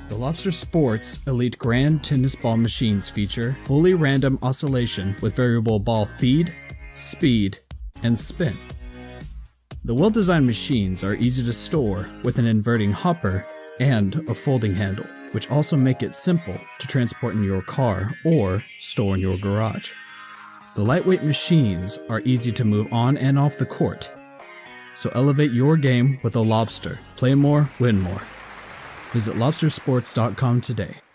The Lobster Sports Elite Grand Tennis Ball Machines feature fully random oscillation with variable ball feed, speed, and spin. The well-designed machines are easy to store with an inverting hopper and a folding handle, which also make it simple to transport in your car or store in your garage. The lightweight machines are easy to move on and off the court, so elevate your game with a Lobster. Play more, win more. Visit lobstersports.com today.